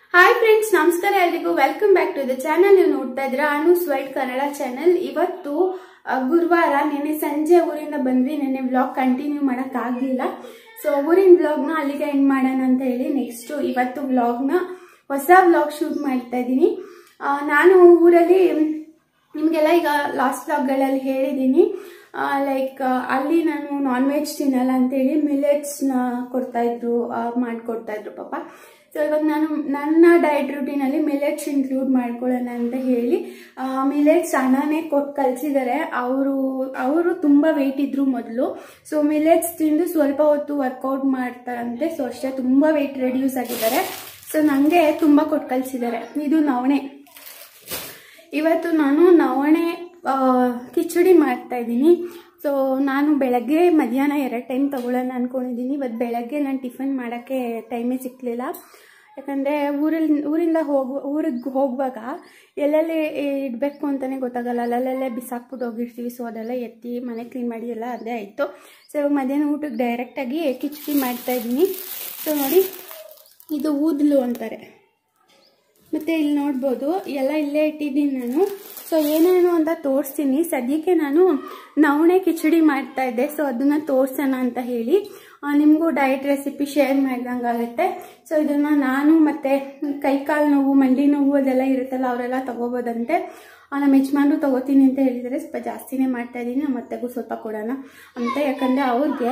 Hi friends, ನಮಸ್ಕಾರ ಎಲ್ರಿಗೂ. Welcome back to the channel. ನೀವು ನೋಡ್ತಾ ಇದ್ದೀರಾ ಅನೂಸ್ ವೈಟ್ ಕನ್ನಡ ಚಾನಲ್. ಇವತ್ತು ಗುರುವಾರ, ನೆನ್ನೆ ಸಂಜೆ ಊರಿಂದ ಬಂದ್ವಿ. ನೆನ್ನೆ ವ್ಲಾಗ್ ಕಂಟಿನ್ಯೂ ಮಾಡೋಕ್ಕಾಗಲಿಲ್ಲ. ಸೊ ಊರಿನ ವ್ಲಾಗ್ನ ಅಲ್ಲಿಗೆ ಎಂಡ್ ಮಾಡೋಣ ಅಂತ ಹೇಳಿ ನೆಕ್ಸ್ಟ್ ಇವತ್ತು ವ್ಲಾಗ್ನ ಹೊಸ ವ್ಲಾಗ್ ಶೂಟ್ ಮಾಡ್ತಾ ಇದ್ದೀನಿ. ನಾನು ಊರಲ್ಲಿ ನಿಮಗೆಲ್ಲ ಈಗ ಲಾಸ್ಟ್ ವ್ಲಾಗ್ಗಳಲ್ಲಿ ಹೇಳಿದ್ದೀನಿ, ಲೈಕ್ ಅಲ್ಲಿ ನಾನು ನಾನ್ ವೆಜ್ ತಿನ್ನಲ್ಲ ಅಂತೇಳಿ ಮಿಲೆಟ್ಸ್ನ ಮಾಡಿಕೊಡ್ತಾಯಿದ್ರು ಪಾಪ. ಸೊ ಇವಾಗ ನಾನು ನನ್ನ ಡಯಟ್ ರೂಟೀನಲ್ಲಿ ಮಿಲೆಟ್ಸ್ ಇನ್ಕ್ಲೂಡ್ ಮಾಡ್ಕೊಳ್ಳೋಣ ಅಂತ ಹೇಳಿ ಮಿಲೆಟ್ಸ್ ಅಣ್ಣನೇ ಕೊಟ್ಟು ಕಲಿಸಿದ್ದಾರೆ. ಅವರು ತುಂಬ ವೆಯ್ಟ್ ಇದ್ರು ಮೊದಲು. ಸೊ ಮಿಲೆಟ್ಸ್ ತಿಂದು ಸ್ವಲ್ಪ ಹೊತ್ತು ವರ್ಕೌಟ್ ಮಾಡ್ತಾರಂತೆ. ಸೊ ಅಷ್ಟೇ, ತುಂಬ ವೆಯ್ಟ್ ರೆಡ್ಯೂಸ್ ಆಗಿದ್ದಾರೆ. ಸೊ ನನಗೆ ತುಂಬ ಕೊಟ್ಟು ಕಲಿಸಿದ್ದಾರೆ. ಇದು ನವಣೆ. ಇವತ್ತು ನಾನು ನವಣೆ ಕಿಚಡಿ ಮಾಡ್ತಾ ಇದ್ದೀನಿ. ಸೊ ನಾನು ಬೆಳಗ್ಗೆ ಮಧ್ಯಾಹ್ನ 2 ಟೈಮ್ ತೊಗೊಳ್ಳೋಣ ಅಂದ್ಕೊಂಡಿದ್ದೀನಿ. ಇವತ್ತು ಬೆಳಗ್ಗೆ ನಾನು ಟಿಫನ್ ಮಾಡೋಕ್ಕೆ ಟೈಮೇ ಸಿಕ್ಕಲಿಲ್ಲ. ಯಾಕಂದರೆ ಊರಿಗೆ ಹೋಗುವಾಗ ಎಲ್ಲೆಲ್ಲಿ ಇಡಬೇಕು ಅಂತಲೇ ಗೊತ್ತಾಗಲ್ಲ, ಅಲ್ಲಲ್ಲೇ ಬಿಸಾಕ್ಬಿಟ್ಟು ಹೋಗಿರ್ತೀವಿ. ಸೊ ಅದೆಲ್ಲ ಎತ್ತಿ ಮನೆ ಕ್ಲೀನ್ ಮಾಡಿ ಎಲ್ಲ ಅದೇ ಆಯಿತು. ಸೊ ಇವಾಗ ಮಧ್ಯಾಹ್ನ ಊಟಕ್ಕೆ ಡೈರೆಕ್ಟಾಗಿ ಕಿಚಡಿ ಮಾಡ್ತಾಯಿದ್ದೀನಿ. ಸೊ ನೋಡಿ, ಇದು ಊದಲು ಅಂತಾರೆ. ಮತ್ತು ಇಲ್ಲಿ ನೋಡ್ಬೋದು ಎಲ್ಲ ಇಲ್ಲೇ ಇಟ್ಟಿದ್ದೀನಿ ನಾನು. ಸೊ ಏನೇನು ಅಂತ ತೋರಿಸ್ತೀನಿ. ಸದ್ಯಕ್ಕೆ ನಾನು ನವಣೆ ಕಿಚಡಿ ಮಾಡ್ತಾ ಇದ್ದೆ. ಸೊ ಅದನ್ನು ತೋರಿಸೋಣ ಅಂತ ಹೇಳಿ ನಿಮಗೂ ಡಯಟ್ ರೆಸಿಪಿ ಶೇರ್ ಮಾಡ್ದಂಗಾಗುತ್ತೆ. ಸೊ ಇದನ್ನು ನಾನು ಮತ್ತು ಕೈಕಾಲು ನೋವು, ಮಂಡಿ ನೋವು ಅದೆಲ್ಲ ಇರುತ್ತಲ್ಲ, ಅವರೆಲ್ಲ ತೊಗೋಬೋದಂತೆ. ನಮ್ಮ ಯಜಮಾನ್ರು ತೊಗೋತೀನಿ ಅಂತ ಹೇಳಿದರೆ ಸ್ವಲ್ಪ ಜಾಸ್ತಿನೇ ಮಾಡ್ತಾಯಿದ್ದೀನಿ. ನಮ್ಮ ಅತ್ತೆಗೂ ಸ್ವಲ್ಪ ಕೊಡೋಣ ಅಂತ, ಯಾಕಂದರೆ ಅವ್ರಿಗೆ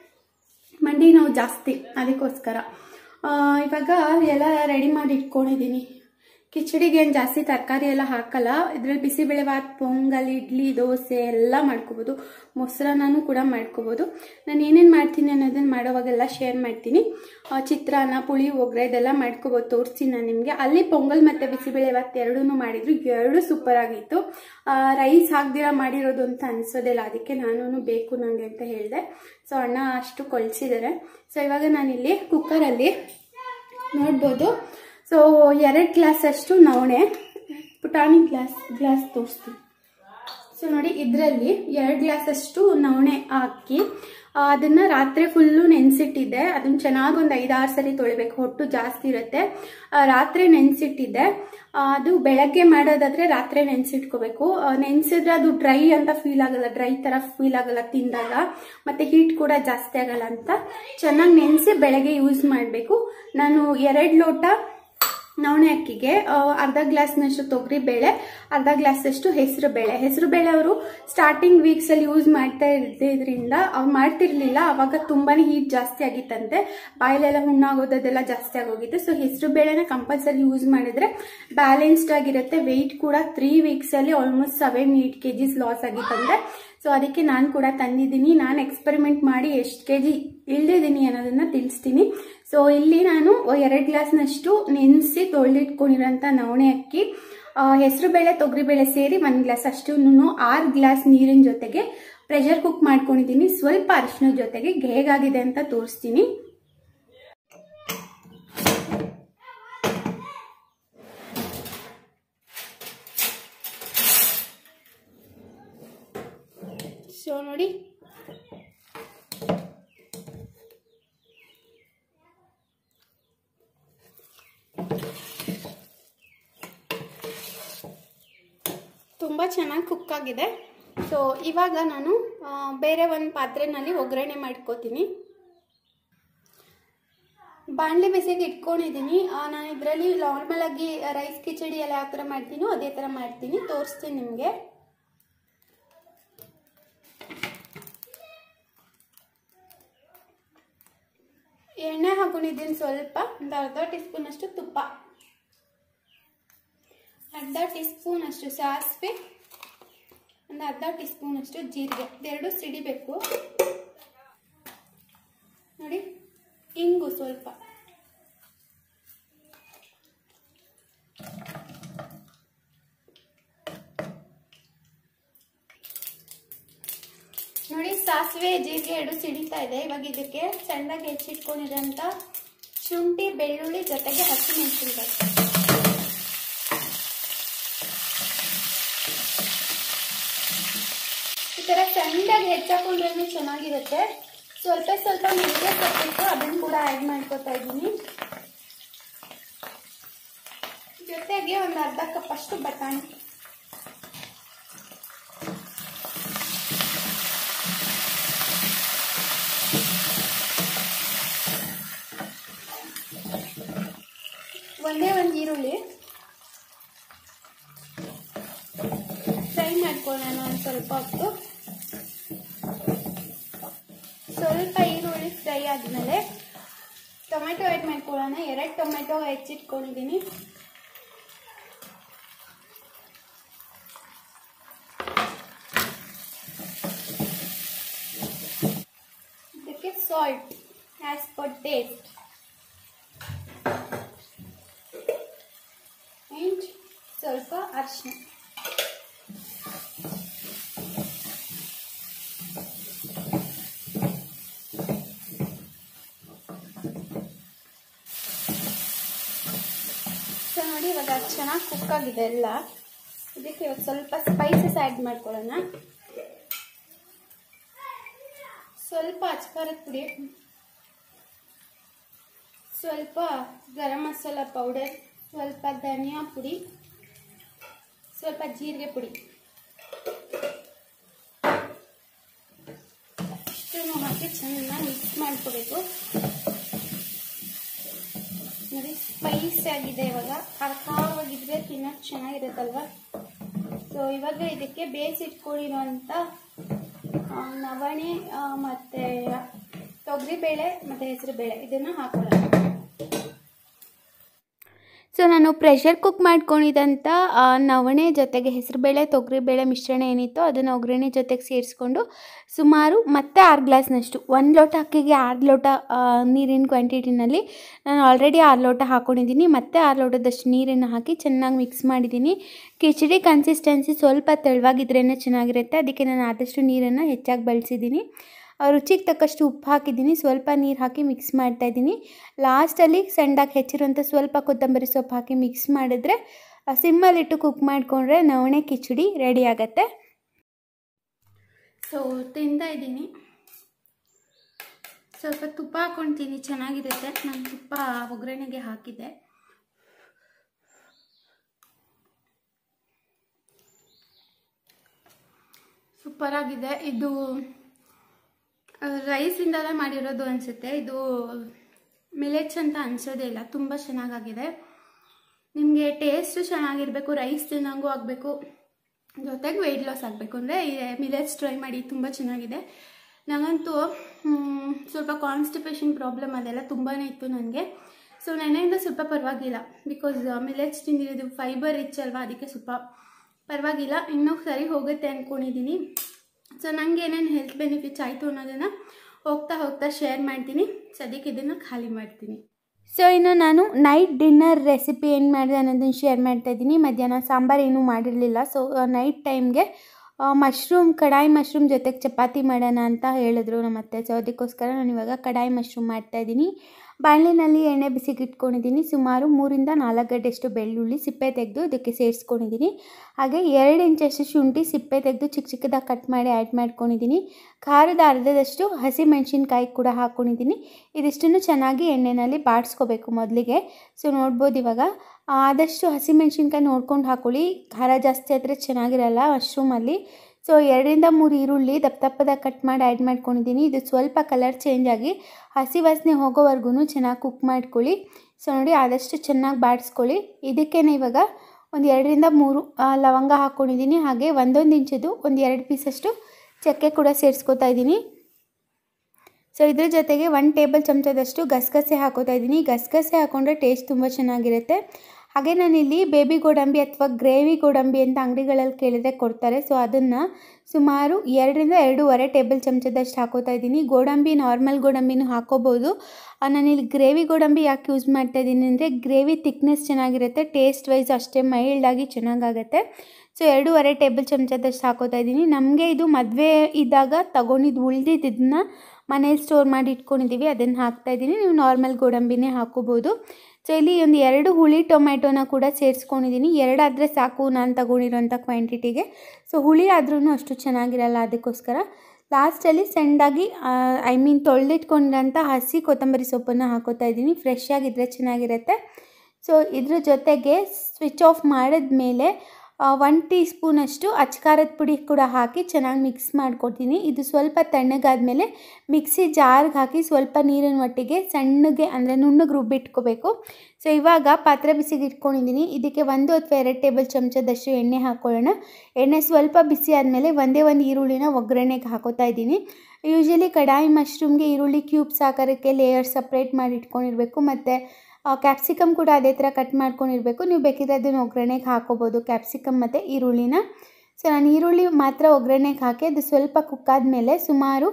ಮಂಡಿ ನೋವು ಜಾಸ್ತಿ, ಅದಕ್ಕೋಸ್ಕರ. ಇವಾಗ ಎಲ್ಲ ರೆಡಿ ಮಾಡಿ ಇಟ್ಕೊಂಡಿದ್ದೀನಿ. ಕಿಚಡಿಗೆ ಏನು ಜಾಸ್ತಿ ತರಕಾರಿ ಎಲ್ಲ ಹಾಕಲ್ಲ. ಇದರಲ್ಲಿ ಬಿಸಿಬೇಳೆಭಾತ್, ಪೊಂಗಲ್, ಇಡ್ಲಿ, ದೋಸೆ ಎಲ್ಲ ಮಾಡ್ಕೋಬೋದು. ಮೊಸರನ್ನೂ ಕೂಡ ಮಾಡ್ಕೋಬೋದು. ನಾನು ಏನೇನು ಮಾಡ್ತೀನಿ ಅನ್ನೋದನ್ನು ಮಾಡೋವಾಗೆಲ್ಲ ಶೇರ್ ಮಾಡ್ತೀನಿ. ಚಿತ್ರಾನ್ನ, ಪುಳಿಯೋಗರೆ ಇದೆಲ್ಲ ಮಾಡ್ಕೋಬೋದು, ತೋರಿಸ್ತೀನಿ ನಾನು ನಿಮಗೆ. ಅಲ್ಲಿ ಪೊಂಗಲ್ ಮತ್ತು ಬಿಸಿಬೇಳೆಭಾತ್ ಎರಡೂ ಮಾಡಿದ್ರು, ಎರಡೂ ಸೂಪರ್ ಆಗಿತ್ತು. ರೈಸ್ ಹಾಕ್ದಿರ ಮಾಡಿರೋದು ಅಂತ ಅನಿಸೋದಿಲ್ಲ, ಅದಕ್ಕೆ ನಾನು ಬೇಕು ನನಗೆ ಅಂತ ಹೇಳಿದೆ. ಸೊ ಅಣ್ಣ ಅಷ್ಟು ಕೊಳಿಸಿದ್ದಾರೆ. ಸೊ ಇವಾಗ ನಾನಿಲ್ಲಿ ಕುಕ್ಕರಲ್ಲಿ ನೋಡ್ಬೋದು. ಸೊ 2 ಗ್ಲಾಸ್ ಅಷ್ಟು ನವಣೆ, ಪುಟಾಣಿ ಗ್ಲಾಸ್ ತೋರಿಸ್ತೀನಿ. ಸೊ ನೋಡಿ, ಇದರಲ್ಲಿ 2 ಗ್ಲಾಸ್ ಅಷ್ಟು ನವಣೆ ಹಾಕಿ ಅದನ್ನು ರಾತ್ರಿ ಫುಲ್ಲು ನೆನೆಸಿಟ್ಟಿದ್ದೆ. ಅದನ್ನು ಚೆನ್ನಾಗಿ ಒಂದು 5-6 ಸರಿ ತೊಳಿಬೇಕು, ಹೊಟ್ಟು ಜಾಸ್ತಿ ಇರುತ್ತೆ. ರಾತ್ರಿ ನೆನೆಸಿಟ್ಟಿದ್ದೆ. ಅದು ಬೆಳಗ್ಗೆ ಮಾಡೋದಾದರೆ ರಾತ್ರಿ ನೆನೆಸಿಟ್ಕೋಬೇಕು. ನೆನೆಸಿದ್ರೆ ಅದು ಡ್ರೈ ಅಂತ ಫೀಲ್ ಆಗಲ್ಲ, ಡ್ರೈ ಥರ ಫೀಲ್ ಆಗಲ್ಲ ತಿಂದಾಗ, ಮತ್ತು ಹೀಟ್ ಕೂಡ ಜಾಸ್ತಿ ಆಗಲ್ಲ ಅಂತ ಚೆನ್ನಾಗಿ ನೆನೆಸಿ ಬೆಳಗ್ಗೆ ಯೂಸ್ ಮಾಡಬೇಕು. ನಾನು 2 ಲೋಟ ನವಣೆ ಅಕ್ಕಿಗೆ ಅರ್ಧ ಗ್ಲಾಸ್ನಷ್ಟು ತೊಗರಿಬೇಳೆ, ಅರ್ಧ ಗ್ಲಾಸಷ್ಟು ಹೆಸರುಬೇಳೆ ಅವರು ಸ್ಟಾರ್ಟಿಂಗ್ ವೀಕ್ಸಲ್ಲಿ ಯೂಸ್ ಮಾಡ್ತಾ ಇದ್ದಿದ್ದರಿಂದ ಅವ್ರು ಮಾಡ್ತಿರ್ಲಿಲ್ಲ. ಅವಾಗ ತುಂಬಾ ಹೀಟ್ ಜಾಸ್ತಿ ಆಗಿತ್ತಂತೆ, ಬಾಯಲೆಲ್ಲ ಹುಣ್ಣಾಗೋದೆಲ್ಲ ಜಾಸ್ತಿ ಆಗೋಗಿತ್ತು. ಸೊ ಹೆಸರುಬೇಳೆನ ಕಂಪಲ್ಸರಿ ಯೂಸ್ ಮಾಡಿದ್ರೆ ಬ್ಯಾಲೆನ್ಸ್ಡ್ ಆಗಿರುತ್ತೆ. ವೆಯ್ಟ್ ಕೂಡ 3 ವೀಕ್ಸಲ್ಲಿ ಆಲ್ಮೋಸ್ಟ್ 7-8 kg ಲಾಸ್ ಆಗಿತ್ತಂತೆ. ಸೊ ಅದಕ್ಕೆ ನಾನು ಕೂಡ ತಂದಿದ್ದೀನಿ. ನಾನು ಎಕ್ಸ್ಪೆರಿಮೆಂಟ್ ಮಾಡಿ ಎಷ್ಟು kg ಇಳ್ದಿದ್ದೀನಿ ಅನ್ನೋದನ್ನ ತಿಳಿಸ್ತೀನಿ. ಸೊ ಇಲ್ಲಿ ನಾನು 2 ಗ್ಲಾಸ್ನಷ್ಟು ನೆನೆಸಿ ತೊಳೆದಿಟ್ಕೊಂಡಿರೋಂಥ ನವಣೆ ಅಕ್ಕಿ, ಹೆಸರುಬೇಳೆ, ತೊಗರಿಬೇಳೆ ಸೇರಿ 1 ಗ್ಲಾಸ್ ಅಷ್ಟು 6 ಗ್ಲಾಸ್ ನೀರಿನ ಜೊತೆಗೆ ಪ್ರೆಷರ್ ಕುಕ್ ಮಾಡ್ಕೊಂಡಿದ್ದೀನಿ. ಸ್ವಲ್ಪ ಅರಿಶಿನದ ಜೊತೆಗೆ ಹೇಗಾಗಿದೆ ಅಂತ ತೋರಿಸ್ತೀನಿ. ಸೊ ನೋಡಿ, ತುಂಬ ಚೆನ್ನಾಗಿ ಕುಕ್ ಆಗಿದೆ. ಸೊ ಇವಾಗ ನಾನು ಬೇರೆ ಒಂದು ಪಾತ್ರೆನಲ್ಲಿ ಒಗ್ಗರಣೆ ಮಾಡ್ಕೋತೀನಿ. ಬಾಣಲೆ ಬಿಸಿಗೆ ಇಟ್ಕೊಂಡಿದ್ದೀನಿ. ನಾನು ಇದರಲ್ಲಿ ನಾರ್ಮಲ್ ಆಗಿ ರೈಸ್ ಕಿಚಡಿ ಎಲ್ಲ ಯಾವ ಥರ ಮಾಡ್ತೀನೋ ಅದೇ ಥರ ಮಾಡ್ತೀನಿ, ತೋರಿಸ್ತೀನಿ ನಿಮಗೆ. ಎಣ್ಣೆ ಹಾಕೊಂಡಿದ್ದೀನಿ ಸ್ವಲ್ಪ, ಒಂದು ಅರ್ಧ ಟೀ ಸ್ಪೂನ್ ಅಷ್ಟು ತುಪ್ಪ, ಅರ್ಧ ಟೀ ಸ್ಪೂನ್ ಅಷ್ಟು ಸಾಸಿವೆ, ಒಂದು ಅರ್ಧ ಟೀ ಸ್ಪೂನ್ ಅಷ್ಟು ಜೀರಿಗೆ, ಇದೆರಡು ಸಿಡಿಬೇಕು. ನೋಡಿ, ಇಂಗು ಸ್ವಲ್ಪ, ನೋಡಿ ಸಾಸಿವೆ ಜೀರಿಗೆ ಎರಡು ಸಿಡಿತಾ ಇದೆ. ಇವಾಗ ಇದಕ್ಕೆ ಸಣ್ಣದಾಗಿ ಹೆಚ್ಚಿಟ್ಕೊಂಡಿರೋಂಥ ಶುಂಠಿ, ಬೆಳ್ಳುಳ್ಳಿ ಜೊತೆಗೆ ಹಸಿಮೆಣಸಿನಕಾಯಿ, ಈ ಥರ ಸಣ್ಣದಾಗಿ ಹೆಚ್ಚಾಕೊಂಡ್ರೂ ಚೆನ್ನಾಗಿರುತ್ತೆ. ಸ್ವಲ್ಪ ಸ್ವಲ್ಪ ಮೆಂತ್ಯ ಸೊಪ್ಪಿತ್ತು, ಅದನ್ನು ಕೂಡ ಆ್ಯಡ್ ಮಾಡ್ಕೊತಾ ಇದ್ದೀನಿ. ಜೊತೆಗೆ ಒಂದು ಅರ್ಧ ಕಪ್ ಅಷ್ಟು ಬಟಾಣಿ, ಒಂದೇ ಒಂದು ಈರುಳ್ಳಿ ಫ್ರೈ ಮಾಡ್ಕೊಳ್ಳೋಣ ಒಂದು ಸ್ವಲ್ಪ ಹೊತ್ತು. ಸ್ವಲ್ಪ ಈರುಳ್ಳಿ ಫ್ರೈ ಆದಮೇಲೆ ಟೊಮೆಟೊ ಆ್ಯಡ್ ಮಾಡ್ಕೊಳ್ಳೋಣ. 2 ಟೊಮೆಟೊ ಹೆಚ್ಚಿಟ್ಕೊಂಡಿದ್ದೀನಿ. ಇದಕ್ಕೆ salt as per taste and ಸ್ವಲ್ಪ ಅರಿಶಿನ. ಸೊ ನೋಡಿ ಇವಾಗ ಚೆನ್ನಾಗಿ ಕುಕ್ ಆಗಿದೆ ಎಲ್ಲ. ಇದಕ್ಕೆ ಇವಾಗ ಸ್ವಲ್ಪ ಸ್ಪೈಸಸ್ ಆ್ಯಡ್ ಮಾಡ್ಕೊಳ್ಳೋಣ. ಸ್ವಲ್ಪ ಅಚ್ಕಾರದ ಪುಡಿ, ಸ್ವಲ್ಪ ಗರಂ ಮಸಾಲ ಪೌಡರ್, ಸ್ವಲ್ಪ ಧನಿಯಾ ಪುಡಿ, ಸ್ವಲ್ಪ ಜೀರಿಗೆ ಪುಡಿ ಇಷ್ಟನ್ನು ಹಾಕಿ ಚೆನ್ನಾಗಿ ಮಿಕ್ಸ್ ಮಾಡ್ಕೋಬೇಕು. ನೋಡಿ ಸ್ಪೈಸಿ ಆಗಿದೆ. ಇವಾಗ ಖಾರವಾಗಿದ್ರೆ ತಿನ್ನೋಕೆ ಚೆನ್ನಾಗಿರುತ್ತಲ್ವ. ಸೊ ಇವಾಗ ಇದಕ್ಕೆ ಬೇಯಿಸಿಟ್ಕೊಂಡಿರುವಂಥ ನವಣೆ ಮತ್ತು ತೊಗರಿಬೇಳೆ ಮತ್ತು ಹೆಸರುಬೇಳೆ ಇದನ್ನು ಹಾಕೊಳ್ಳೋಣ. ಸೊ ನಾನು ಪ್ರೆಷರ್ ಕುಕ್ ಮಾಡ್ಕೊಂಡಿದ್ದಂಥ ನವಣೆ ಜೊತೆಗೆ ಹೆಸರುಬೇಳೆ ತೊಗರಿಬೇಳೆ ಮಿಶ್ರಣ ಏನಿತ್ತು ಅದನ್ನು ಒಗ್ಗರಣೆ ಜೊತೆಗೆ ಸೇರಿಸ್ಕೊಂಡು ಸುಮಾರು ಮತ್ತೆ 6 ಗ್ಲಾಸ್ನಷ್ಟು, 1 ಲೋಟ ಅಕ್ಕಿಗೆ 6 ಲೋಟ ನೀರಿನ ಕ್ವಾಂಟಿಟಿನಲ್ಲಿ ನಾನು ಆಲ್ರೆಡಿ 6 ಲೋಟ ಹಾಕ್ಕೊಂಡಿದ್ದೀನಿ. ಮತ್ತೆ 6 ಲೋಟದಷ್ಟು ನೀರನ್ನು ಹಾಕಿ ಚೆನ್ನಾಗಿ ಮಿಕ್ಸ್ ಮಾಡಿದ್ದೀನಿ. ಕಿಚಡಿ ಕನ್ಸಿಸ್ಟೆನ್ಸಿ ಸ್ವಲ್ಪ ತೆಳುವಾಗಿದ್ರೇ ಚೆನ್ನಾಗಿರುತ್ತೆ. ಅದಕ್ಕೆ ನಾನು ಆದಷ್ಟು ನೀರನ್ನು ಹೆಚ್ಚಾಗಿ ಬಳಸಿದ್ದೀನಿ. ರುಚಿಗೆ ತಕ್ಕಷ್ಟು ಉಪ್ಪು ಹಾಕಿದ್ದೀನಿ. ಸ್ವಲ್ಪ ನೀರು ಹಾಕಿ ಮಿಕ್ಸ್ ಮಾಡ್ತಾಯಿದ್ದೀನಿ. ಲಾಸ್ಟಲ್ಲಿ ಸಣ್ಣದಾಗಿ ಹೆಚ್ಚಿರುವಂಥ ಸ್ವಲ್ಪ ಕೊತ್ತಂಬರಿ ಸೊಪ್ಪು ಹಾಕಿ ಮಿಕ್ಸ್ ಮಾಡಿದ್ರೆ ಸಿಮ್ಮಲ್ಲಿಟ್ಟು ಕುಕ್ ಮಾಡಿಕೊಂಡ್ರೆ ನವಣೆ ಕಿಚಡಿ ರೆಡಿ ಆಗುತ್ತೆ. ಸೊ ತಿಂತಾ ಇದ್ದೀನಿ. ಸ್ವಲ್ಪ ತುಪ್ಪ ಹಾಕ್ಕೊಳ್ತೀನಿ, ಚೆನ್ನಾಗಿರುತ್ತೆ. ನಾನು ತುಪ್ಪ ಒಗ್ಗರಣೆಗೆ ಹಾಕಿದ್ದೆ. ಸೂಪರಾಗಿದೆ. ಇದು ರೈಸಿಂದಲೇ ಮಾಡಿರೋದು ಅನಿಸುತ್ತೆ. ಇದು ಮಿಲೆಟ್ಸ್ ಅಂತ ಅನಿಸೋದೇ ಇಲ್ಲ. ತುಂಬ ಚೆನ್ನಾಗಾಗಿದೆ. ನಿಮಗೆ ಟೇಸ್ಟು ಚೆನ್ನಾಗಿರಬೇಕು, ರೈಸ್ ತಿನ್ನಂಗೂ ಆಗಬೇಕು, ಜೊತೆಗೆ ವೆಯ್ಟ್ ಲಾಸ್ ಆಗಬೇಕು ಅಂದರೆ ಮಿಲೆಟ್ಸ್ ಟ್ರೈ ಮಾಡಿ. ತುಂಬ ಚೆನ್ನಾಗಿದೆ. ನನಗಂತೂ ಸ್ವಲ್ಪ ಕಾನ್ಸ್ಟಿಪೇಷನ್ ಪ್ರಾಬ್ಲಮ್ ಅದೆಲ್ಲ ತುಂಬಾ ಇತ್ತು ನನಗೆ. ಸೊ ನೆನೆಯಿಂದ ಸ್ವಲ್ಪ ಪರವಾಗಿಲ್ಲ. ಬಿಕಾಸ್ ಮಿಲೆಟ್ಸ್ ತಿಂದಿರೋದು ಫೈಬರ್ ರಿಚ್ ಅಲ್ವಾ, ಅದಕ್ಕೆ ಸ್ವಲ್ಪ ಪರವಾಗಿಲ್ಲ. ಇನ್ನೂ ಸರಿ ಹೋಗುತ್ತೆ ಅಂದ್ಕೊಂಡಿದ್ದೀನಿ. ಸೊ ನನಗೆ ಏನೇನು ಹೆಲ್ತ್ ಬೆನಿಫಿಟ್ಸ್ ಆಯಿತು ಅನ್ನೋದನ್ನು ಹೋಗ್ತಾ ಶೇರ್ ಮಾಡ್ತೀನಿ. ಸದ್ಯಕ್ಕೆ ಇದನ್ನು ಖಾಲಿ ಮಾಡ್ತೀನಿ. ಸೊ ಇನ್ನು ನಾನು ನೈಟ್ ಡಿನ್ನರ್ ರೆಸಿಪಿ ಏನು ಮಾಡಿದೆ ಅನ್ನೋದನ್ನು ಶೇರ್ ಮಾಡ್ತಾಯಿದ್ದೀನಿ. ಮಧ್ಯಾಹ್ನ ಸಾಂಬಾರು ಏನೂ ಮಾಡಿರಲಿಲ್ಲ. ಸೊ ನೈಟ್ ಟೈಮ್ಗೆ ಕಡಾಯಿ ಮಶ್ರೂಮ್ ಜೊತೆಗೆ ಚಪಾತಿ ಮಾಡೋಣ ಅಂತ ಹೇಳಿದ್ರು ನಮ್ಮ ಅತ್ತೆ. ಸೊ ಅದಕ್ಕೋಸ್ಕರ ನಾನು ಇವಾಗ ಕಡಾಯಿ ಮಶ್ರೂಮ್ ಮಾಡ್ತಾಯಿದ್ದೀನಿ. ಬಾಣಲೆಯಲ್ಲಿ ಎಣ್ಣೆ ಬಿಸಿಗೆ ಇಟ್ಕೊಂಡಿದ್ದೀನಿ. ಸುಮಾರು 3ರಿಂದ 4 ಗಡ್ಡೆಯಷ್ಟು ಬೆಳ್ಳುಳ್ಳಿ ಸಿಪ್ಪೆ ತೆಗೆದು ಇದಕ್ಕೆ ಸೇರಿಸ್ಕೊಂಡಿದ್ದೀನಿ. ಹಾಗೆ 2 ಇಂಚಷ್ಟು ಶುಂಠಿ ಸಿಪ್ಪೆ ತೆಗೆದು ಚಿಕ್ಕ ಚಿಕ್ಕದಾಗಿ ಕಟ್ ಮಾಡಿ ಆ್ಯಡ್ ಮಾಡ್ಕೊಂಡಿದ್ದೀನಿ. ಖಾರದ ಅರ್ಧದಷ್ಟು ಹಸಿಮೆಣಸಿನ್ಕಾಯಿ ಕೂಡ ಹಾಕ್ಕೊಂಡಿದ್ದೀನಿ. ಇದಿಷ್ಟನ್ನು ಚೆನ್ನಾಗಿ ಎಣ್ಣೆಯಲ್ಲಿ ಬಾಡಿಸ್ಕೋಬೇಕು ಮೊದಲಿಗೆ. ಸೊ ನೋಡ್ಬೋದು ಇವಾಗ ಆದಷ್ಟು ಹಸಿಮೆಣಸಿನ್ಕಾಯಿ ನೋಡ್ಕೊಂಡು ಹಾಕ್ಕೊಳ್ಳಿ. ಖಾರ ಜಾಸ್ತಿ ಆದರೆ ಚೆನ್ನಾಗಿರಲ್ಲ ಮಶ್ರೂಮಲ್ಲಿ. ಸೊ 2ರಿಂದ 3 ಈರುಳ್ಳಿ ದಪ್ಪದಾಗಿ ಕಟ್ ಮಾಡಿ ಆ್ಯಡ್ ಮಾಡ್ಕೊಂಡಿದ್ದೀನಿ. ಇದು ಸ್ವಲ್ಪ ಕಲರ್ ಚೇಂಜ್ ಆಗಿ ಹಸಿ ವಾಸನೆ ಹೋಗೋವರೆಗೂ ಚೆನ್ನಾಗಿ ಕುಕ್ ಮಾಡ್ಕೊಳ್ಳಿ. ಸೊ ನೋಡಿ ಆದಷ್ಟು ಚೆನ್ನಾಗಿ ಬಾಡಿಸ್ಕೊಳ್ಳಿ. ಇದಕ್ಕೇನೆ ಇವಾಗ ಒಂದು 2ರಿಂದ 3 ಲವಂಗ ಹಾಕ್ಕೊಂಡಿದ್ದೀನಿ. ಹಾಗೆ 1 ಇಂಚದು ಒಂದು 2 ಪೀಸಷ್ಟು ಚಕ್ಕೆ ಕೂಡ ಸೇರಿಸ್ಕೊತಾ ಇದ್ದೀನಿ. ಸೊ ಇದ್ರ ಜೊತೆಗೆ 1 ಟೇಬಲ್ ಚಮಚದಷ್ಟು ಗಸಗಸೆ ಹಾಕೋತಾ ಇದ್ದೀನಿ. ಗಸಗಸೆ ಹಾಕ್ಕೊಂಡ್ರೆ ಟೇಸ್ಟ್ ತುಂಬ ಚೆನ್ನಾಗಿರುತ್ತೆ. ಹಾಗೆ ನಾನಿಲ್ಲಿ ಬೇಬಿ ಗೋಡಂಬಿ ಅಥವಾ ಗ್ರೇವಿ ಗೋಡಂಬಿ ಅಂತ ಅಂಗಡಿಗಳಲ್ಲಿ ಕೇಳಿದರೆ ಕೊಡ್ತಾರೆ. ಸೊ ಅದನ್ನು ಸುಮಾರು 2ರಿಂದ 2.5 ಟೇಬಲ್ ಚಮಚದಷ್ಟು ಹಾಕೋತಾ ಇದ್ದೀನಿ. ಗೋಡಂಬಿ ನಾರ್ಮಲ್ ಗೋಡಂಬಿನೂ ಹಾಕೋಬೋದು. ನಾನಿಲ್ಲಿ ಗ್ರೇವಿ ಗೋಡಂಬಿ ಯಾಕೆ ಯೂಸ್ ಮಾಡ್ತಾಯಿದ್ದೀನಿ ಅಂದರೆ ಗ್ರೇವಿ ಥಿಕ್ನೆಸ್ ಚೆನ್ನಾಗಿರುತ್ತೆ, ಟೇಸ್ಟ್ ವೈಸ್ ಅಷ್ಟೇ ಮೈಲ್ಡಾಗಿ ಚೆನ್ನಾಗಾಗುತ್ತೆ. ಸೊ 2.5 ಟೇಬಲ್ ಚಮಚದಷ್ಟು ಹಾಕೋತಾ ಇದ್ದೀನಿ. ನಮಗೆ ಇದು ಮದುವೆ ಇದ್ದಾಗ ಉಳಿದಿದ್ದನ್ನ ಮನೇಲಿ ಸ್ಟೋರ್ ಮಾಡಿ ಇಟ್ಕೊಂಡಿದ್ದೀವಿ, ಅದನ್ನು ಹಾಕ್ತಾಯಿದ್ದೀನಿ. ನೀವು ನಾರ್ಮಲ್ ಗೋಡಂಬಿನೇ ಹಾಕೋಬೋದು. ಸೊ ಇಲ್ಲಿ ಒಂದು 2 ಹುಳಿ ಟೊಮೆಟೊನ ಕೂಡ ಸೇರಿಸ್ಕೊಂಡಿದ್ದೀನಿ. 2 ಆದರೆ ಸಾಕು ನಾನು ತಗೊಂಡಿರೋಂಥ ಕ್ವಾಂಟಿಟಿಗೆ. ಸೊ ಹುಳಿ ಆದ್ರೂ ಅಷ್ಟು ಚೆನ್ನಾಗಿರಲ್ಲ, ಅದಕ್ಕೋಸ್ಕರ ಲಾಸ್ಟಲ್ಲಿ ಸಣ್ಣದಾಗಿ ತೊಳೆದಿಟ್ಕೊಂಡಿರೋಂಥ ಹಸಿ ಕೊತ್ತಂಬರಿ ಸೊಪ್ಪನ್ನು ಹಾಕೋತಾ ಇದ್ದೀನಿ. ಫ್ರೆಶ್ ಆಗಿದ್ದರೆ ಚೆನ್ನಾಗಿರುತ್ತೆ. ಸೊ ಇದ್ರ ಜೊತೆಗೆ ಸ್ವಿಚ್ ಆಫ್ ಮಾಡಿದ್ಮೇಲೆ 1 ಟೀ ಸ್ಪೂನಷ್ಟು ಅಚ್ಕಾರದ ಪುಡಿ ಕೂಡ ಹಾಕಿ ಚೆನ್ನಾಗಿ ಮಿಕ್ಸ್ ಮಾಡ್ಕೊತೀನಿ. ಇದು ಸ್ವಲ್ಪ ತಣ್ಣಗಾದ್ಮೇಲೆ ಮಿಕ್ಸಿ ಜಾರ್ಗೆ ಹಾಕಿ ಸ್ವಲ್ಪ ನೀರಿನ ಒಟ್ಟಿಗೆ ಸಣ್ಣಗೆ ಅಂದರೆ ನುಣ್ಣಗೆ ರುಬ್ಬಿಟ್ಕೋಬೇಕು. ಸೊ ಇವಾಗ ಪಾತ್ರೆ ಬಿಸಿಗೆ ಇಟ್ಕೊಂಡಿದ್ದೀನಿ. ಇದಕ್ಕೆ 1 ಅಥವಾ 2 ಟೇಬಲ್ ಚಮಚದಷ್ಟು ಎಣ್ಣೆ ಹಾಕ್ಕೊಳ್ಳೋಣ. ಎಣ್ಣೆ ಸ್ವಲ್ಪ ಬಿಸಿ ಆದಮೇಲೆ ಒಂದೇ ಒಂದು ಈರುಳ್ಳಿನ ಒಗ್ಗರಣೆಗೆ ಹಾಕೋತಾ ಇದ್ದೀನಿ. ಯೂಶಲಿ ಕಡಾಯಿ ಮಶ್ರೂಮ್ಗೆ ಈರುಳ್ಳಿ ಕ್ಯೂಬ್ಸ್ ಹಾಕೋಕ್ಕೆ ಲೇಯರ್ ಸಪ್ರೇಟ್ ಮಾಡಿ ಇಟ್ಕೊಂಡಿರಬೇಕು. ಮತ್ತು ಕ್ಯಾಪ್ಸಿಕಮ್ ಕೂಡ ಅದೇ ಥರ ಕಟ್ ಮಾಡ್ಕೊಂಡಿರಬೇಕು. ನೀವು ಬೇಕಿದ್ರೆ ಅದನ್ನು ಒಗ್ಗರಣೆಗೆ ಹಾಕೋಬೋದು, ಕ್ಯಾಪ್ಸಿಕಮ್ ಮತ್ತು ಈರುಳ್ಳಿನ. ಸೊ ನಾನು ಈರುಳ್ಳಿ ಮಾತ್ರ ಒಗ್ಗರಣೆಗೆ ಹಾಕಿ ಅದು ಸ್ವಲ್ಪ ಕುಕ್ ಆದಮೇಲೆ ಸುಮಾರು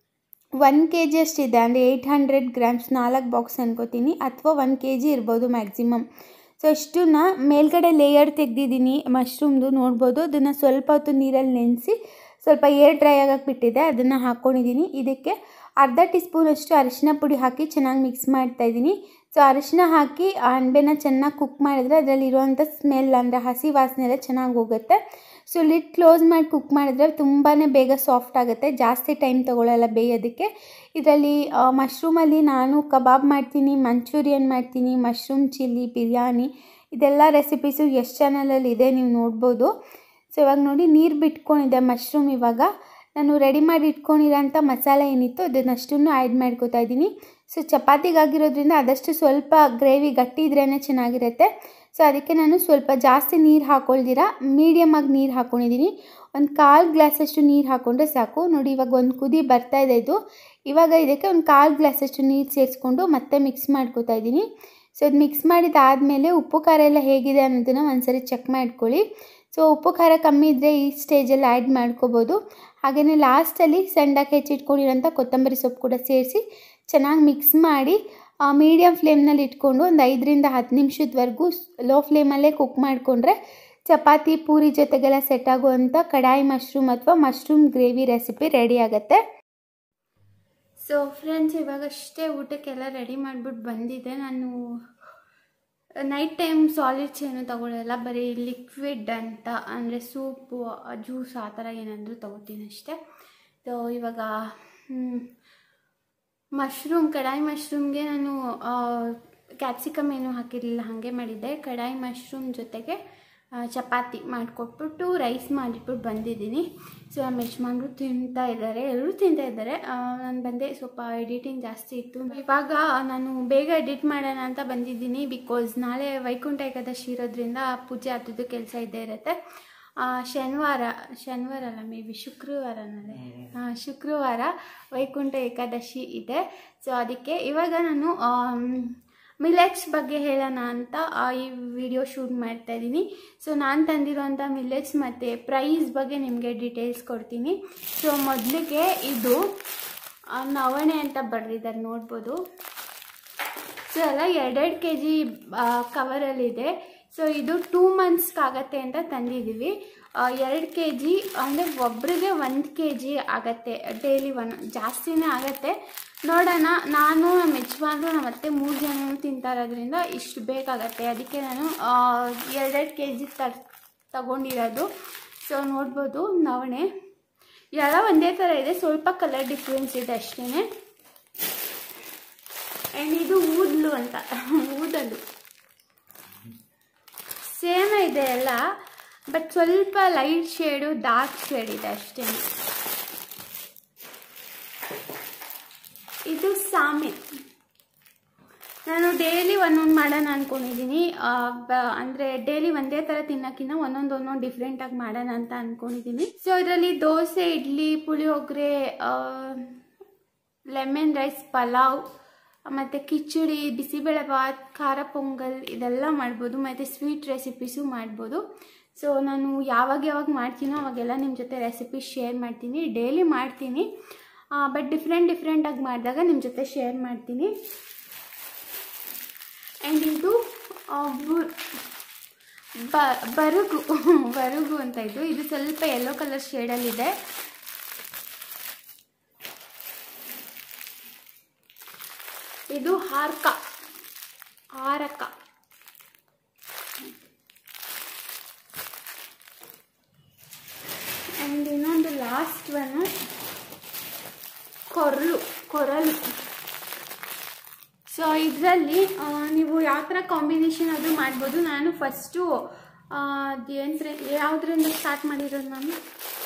1 kg ಅಷ್ಟಿದೆ, ಅಂದರೆ 800 ಗ್ರಾಮ್ಸ್, 4 ಬಾಕ್ಸ್ ಅನ್ಕೋತೀನಿ, ಅಥವಾ 1 kg ಇರ್ಬೋದು ಮ್ಯಾಕ್ಸಿಮಮ್. ಸೊ ಇಷ್ಟನ್ನ ಮೇಲ್ಗಡೆ ಲೇಯರ್ ತೆಗೆದಿದ್ದೀನಿ ಮಶ್ರೂಮ್ದು, ನೋಡ್ಬೋದು. ಅದನ್ನು ಸ್ವಲ್ಪ ಹೊತ್ತು ನೀರಲ್ಲಿ ನೆನೆಸಿ ಸ್ವಲ್ಪ ಏರ್ ಡ್ರೈ ಆಗಕ್ಕೆ ಬಿಟ್ಟಿದೆ, ಅದನ್ನು ಹಾಕ್ಕೊಂಡಿದ್ದೀನಿ. ಇದಕ್ಕೆ ಅರ್ಧ ಟೀ ಸ್ಪೂನಷ್ಟು ಅರಿಶಿನ ಪುಡಿ ಹಾಕಿ ಚೆನ್ನಾಗಿ ಮಿಕ್ಸ್ ಮಾಡ್ತಾಯಿದ್ದೀನಿ. ಸೊ ಅರಿಶಿನ ಹಾಕಿ ಅಣಬೆನ ಚೆನ್ನಾಗಿ ಕುಕ್ ಮಾಡಿದ್ರೆ ಅದರಲ್ಲಿರುವಂಥ ಸ್ಮೆಲ್ ಅಂದರೆ ಹಸಿ ವಾಸನೆ ಎಲ್ಲ ಚೆನ್ನಾಗಿ ಹೋಗುತ್ತೆ. ಸೊ ಲಿಡ್ ಕ್ಲೋಸ್ ಮಾಡಿ ಕುಕ್ ಮಾಡಿದ್ರೆ ತುಂಬಾ ಬೇಗ ಸಾಫ್ಟ್ ಆಗುತ್ತೆ, ಜಾಸ್ತಿ ಟೈಮ್ ತೊಗೊಳ್ಳಲ್ಲ ಬೇಯೋದಕ್ಕೆ. ಇದರಲ್ಲಿ ಮಶ್ರೂಮಲ್ಲಿ ನಾನು ಕಬಾಬ್ ಮಾಡ್ತೀನಿ, ಮಂಚೂರಿಯನ್ ಮಾಡ್ತೀನಿ, ಮಶ್ರೂಮ್ ಚಿಲ್ಲಿ, ಬಿರಿಯಾನಿ, ಇದೆಲ್ಲ ರೆಸಿಪೀಸು ಎಷ್ಟು ಚಾನಲಲ್ಲಿ ಇದೆ ನೀವು ನೋಡ್ಬೋದು. ಸೊ ಇವಾಗ ನೋಡಿ ನೀರು ಬಿಟ್ಕೊಂಡಿದೆ ಮಶ್ರೂಮ್. ಇವಾಗ ನಾನು ರೆಡಿ ಮಾಡಿ ಇಟ್ಕೊಂಡಿರೋಂಥ ಮಸಾಲೆ ಏನಿತ್ತು ಅದನ್ನಷ್ಟನ್ನು ಆ್ಯಡ್ ಮಾಡ್ಕೋತಾ ಇದ್ದೀನಿ. ಸೊ ಚಪಾತಿಗಾಗಿರೋದ್ರಿಂದ ಆದಷ್ಟು ಸ್ವಲ್ಪ ಗ್ರೇವಿ ಗಟ್ಟಿ ಇದ್ರೇ ಚೆನ್ನಾಗಿರುತ್ತೆ. ಸೊ ಅದಕ್ಕೆ ನಾನು ಸ್ವಲ್ಪ ಜಾಸ್ತಿ ನೀರು ಹಾಕ್ಕೊಳ್ದಿರ ಮೀಡಿಯಮಾಗಿ ನೀರು ಹಾಕ್ಕೊಂಡಿದ್ದೀನಿ. 1/4 ಗ್ಲಾಸಷ್ಟು ನೀರು ಹಾಕ್ಕೊಂಡ್ರೆ ಸಾಕು. ನೋಡಿ ಇವಾಗ ಒಂದು ಕುದಿ ಬರ್ತಾಯಿದೆ ಇದು. ಇವಾಗ ಇದಕ್ಕೆ 1/4 ಗ್ಲಾಸಷ್ಟು ನೀರು ಸೇರಿಸ್ಕೊಂಡು ಮತ್ತೆ ಮಿಕ್ಸ್ ಮಾಡ್ಕೋತಾ ಇದ್ದೀನಿ. ಸೊ ಅದು ಮಿಕ್ಸ್ ಮಾಡಿದಾದಮೇಲೆ ಉಪ್ಪು ಖಾರ ಎಲ್ಲ ಹೇಗಿದೆ ಅನ್ನೋದನ್ನು ಒಂದ್ಸರಿ ಚೆಕ್ ಮಾಡ್ಕೊಳ್ಳಿ. ಸೊ ಉಪ್ಪು ಖಾರ ಕಮ್ಮಿ ಇದ್ದರೆ ಈ ಸ್ಟೇಜಲ್ಲಿ ಆ್ಯಡ್ ಮಾಡ್ಕೋಬೋದು. ಹಾಗೆಯೇ ಲಾಸ್ಟಲ್ಲಿ ಸಣ್ಣದಾಗಿ ಹೆಚ್ಚಿಟ್ಕೊಂಡಿರೋಂಥ ಕೊತ್ತಂಬರಿ ಸೊಪ್ಪು ಕೂಡ ಸೇರಿಸಿ ಚೆನ್ನಾಗಿ ಮಿಕ್ಸ್ ಮಾಡಿ ಮೀಡಿಯಮ್ ಫ್ಲೇಮ್ನಲ್ಲಿ ಇಟ್ಕೊಂಡು ಒಂದು 5ರಿಂದ 10 ನಿಮಿಷದವರೆಗೂ ಲೋ ಫ್ಲೇಮಲ್ಲೇ ಕುಕ್ ಮಾಡಿಕೊಂಡ್ರೆ ಚಪಾತಿ ಪೂರಿ ಜೊತೆಗೆಲ್ಲ ಸೆಟ್ ಆಗುವಂಥ ಕಡಾಯಿ ಮಶ್ರೂಮ್ ಅಥವಾ ಮಶ್ರೂಮ್ ಗ್ರೇವಿ ರೆಸಿಪಿ ರೆಡಿ ಆಗುತ್ತೆ. ಸೊ ಫ್ರೆಂಡ್ಸ್, ಇವಾಗಷ್ಟೇ ಊಟಕ್ಕೆಲ್ಲ ರೆಡಿ ಮಾಡಿಬಿಟ್ಟು ಬಂದಿದ್ದೆ. ನಾನು ನೈಟ್ ಟೈಮ್ ಸಾಲಿಡ್ಸ್ ಏನು ತೊಗೊಳ್ಳಲ್ಲ, ಬರೀ ಲಿಕ್ವಿಡ್ ಅಂತ ಅಂದರೆ ಸೂಪು, ಜ್ಯೂಸ್ ಆ ಥರ ಏನಾದರೂ ತೊಗೋತೀನಿ ಅಷ್ಟೇ. ಸೊ ಇವಾಗ ಕಡಾಯಿ ಮಶ್ರೂಮ್ಗೆ ನಾನು ಕ್ಯಾಪ್ಸಿಕಮ್ ಏನೂ ಹಾಕಿರಲಿಲ್ಲ, ಹಾಗೆ ಮಾಡಿದ್ದೆ. ಕಡಾಯಿ ಮಶ್ರೂಮ್ ಜೊತೆಗೆ ಚಪಾತಿ ಮಾಡಿಕೊಟ್ಬಿಟ್ಟು ರೈಸ್ ಮಾಡಿಟ್ಬಿಟ್ಟು ಬಂದಿದ್ದೀನಿ. ಸೊ ನಮ್ಮ ಯಜಮಾನ್ರು ತಿಂತಾ ಇದ್ದಾರೆ, ಎಲ್ಲರೂ ತಿಂತಾ ಇದ್ದಾರೆ. ನಾನು ಬಂದೆ, ಸ್ವಲ್ಪ ಎಡಿಟಿಂಗ್ ಜಾಸ್ತಿ ಇತ್ತು. ಇವಾಗ ನಾನು ಬೇಗ ಎಡಿಟ್ ಮಾಡೋಣ ಅಂತ ಬಂದಿದ್ದೀನಿ, ಬಿಕಾಸ್ ನಾಳೆ ವೈಕುಂಠ ಏಕಾದಶಿ ಇರೋದ್ರಿಂದ ಪೂಜೆ ಹತ್ತದ ಕೆಲಸ ಇದ್ದೇ ಇರುತ್ತೆ. ಶನಿವಾರ ಅಲ್ಲ, ಮೇ ಬಿ ಶುಕ್ರವಾರ ವೈಕುಂಠ ಏಕಾದಶಿ ಇದೆ. ಸೊ ಅದಕ್ಕೆ ಇವಾಗ ನಾನು ಮಿಲೆಟ್ಸ್ ಬಗ್ಗೆ ಹೇಳೋಣ ಅಂತ ಈ ವಿಡಿಯೋ ಶೂಟ್ ಮಾಡ್ತಾ ಇದ್ದೀನಿ. ಸೊ ನಾನು ತಂದಿರೋಂಥ ಮಿಲೆಟ್ಸ್ ಮತ್ತು ಪ್ರೈಸ್ ಬಗ್ಗೆ ನಿಮಗೆ ಡೀಟೇಲ್ಸ್ ಕೊಡ್ತೀನಿ. ಸೊ ಮೊದಲಿಗೆ ಇದು ನವಣೆ ಅಂತ ಬರೆದಿದ್ದಾರೆ, ನೋಡ್ಬೋದು. ಸೊ ಎಲ್ಲ 2 kg ಕವರಲ್ಲಿದೆ. ಸೊ ಇದು 2 ಮಂತ್ಸ್ಗಾಗತ್ತೆ ಅಂತ ತಂದಿದ್ದೀವಿ. 2 kg ಅಂದರೆ ಒಬ್ಬರಿಗೆ 1 kg ಆಗುತ್ತೆ, ಡೈಲಿ ಜಾಸ್ತಿನೇ ಆಗುತ್ತೆ. ನೋಡೋಣ, ನಾನು ನಮ್ಮ ಯಜಮಾನ್ರು ನಮ್ಮ ಅತ್ತೆ 3 ಜನನೂ ತಿಂತಾ ಇರೋದ್ರಿಂದ ಇಷ್ಟು ಬೇಕಾಗತ್ತೆ, ಅದಕ್ಕೆ ನಾನು 2 kg ತಗೊಂಡಿರೋದು. ಸೊ ನೋಡ್ಬೋದು ನವಣೆ ಎಲ್ಲ ಒಂದೇ ಥರ ಇದೆ, ಸ್ವಲ್ಪ ಕಲರ್ ಡಿಫ್ರೆನ್ಸ್ ಇದೆ ಅಷ್ಟೇ. ಆ್ಯಂಡ್ ಇದು ಊದಲು ಅಂತ, ಊದಲು ಸೇಮ್ ಇದೆ ಎಲ್ಲ, ಬಟ್ ಸ್ವಲ್ಪ ಲೈಟ್ ಶೇಡು ಡಾರ್ಕ್ ಶೇಡ್ ಇದೆ ಅಷ್ಟೇ. ಇದು ಸಾಮೆ. ನಾನು ಡೈಲಿ ಒಂದೊಂದು ಮಾಡೋಣ ಅಂದ್ಕೊಂಡಿದ್ದೀನಿ. ಅಂದರೆ ಡೈಲಿ ಒಂದೇ ಥರ ತಿನ್ನೋಕ್ಕಿಂತ ಒಂದೊಂದು ಡಿಫ್ರೆಂಟಾಗಿ ಮಾಡೋಣ ಅಂತ ಅಂದ್ಕೊಂಡಿದ್ದೀನಿ. ಸೊ ಇದರಲ್ಲಿ ದೋಸೆ, ಇಡ್ಲಿ, ಪುಳಿಯೋಗರೆ, ಲೆಮನ್ ರೈಸ್, ಪಲಾವ್, ಮತ್ತು ಕಿಚಡಿ, ಬಿಸಿಬೇಳೆಭಾತ್, ಖಾರ ಪೊಂಗಲ್ ಇದೆಲ್ಲ ಮಾಡ್ಬೋದು, ಮತ್ತು ಸ್ವೀಟ್ ರೆಸಿಪೀಸು ಮಾಡ್ಬೋದು. ಸೊ ನಾನು ಯಾವಾಗ ಮಾಡ್ತೀನೋ ಅವಾಗೆಲ್ಲ ನಿಮ್ಮ ಜೊತೆ ರೆಸಿಪಿ ಶೇರ್ ಮಾಡ್ತೀನಿ. ಡೈಲಿ ಮಾಡ್ತೀನಿ, ಬಟ್ ಡಿಫ್ರೆಂಟಾಗಿ ಮಾಡಿದಾಗ ನಿಮ್ಮ ಜೊತೆ ಶೇರ್ ಮಾಡ್ತೀನಿ. ಆ್ಯಂಡ್ ಇದು ಬರುಗು ಅಂತ ಇದು ಸ್ವಲ್ಪ ಯೆಲ್ಲೋ ಕಲರ್ ಶೇಡಲ್ಲಿದೆ. ಇದು ಹಾರಕ. ಆ್ಯಂಡ್ ಇನ್ನೊಂದು ಲಾಸ್ಟ್ ಒನ್ ಕೊರಲು. ಸೊ ಇದರಲ್ಲಿ ನೀವು ಯಾವ ಥರ ಕಾಂಬಿನೇಷನ್ ಅದು ಮಾಡ್ಬೋದು. ನಾನು ಫಸ್ಟು ಯಾವುದರಿಂದ ಸ್ಟಾರ್ಟ್ ಮಾಡಿರೋದು ನಾನು